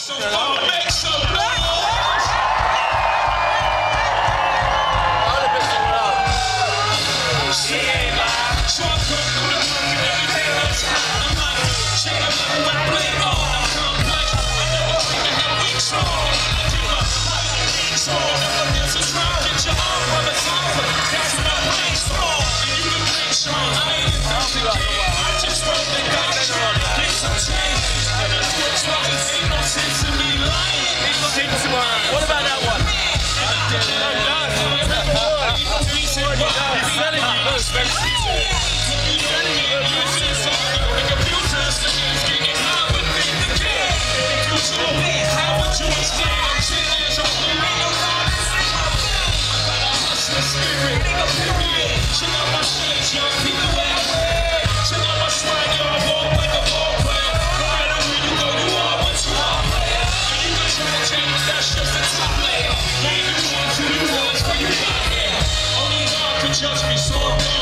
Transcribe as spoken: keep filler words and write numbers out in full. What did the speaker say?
So far, make some noise. She ain't lying. So I'm going through the moon and everything that's hot. I'm like, shake up when I play all. I'm complex. I never think of how weak so. I give up like a weak so. Never gets a try. Get your arm on the top. That's what I play small. And you can play strong. I ain't into the game. I just roll the dice. Get some change. And that's what's wrong. Ain't no sense in me lying. What about that one? Just be so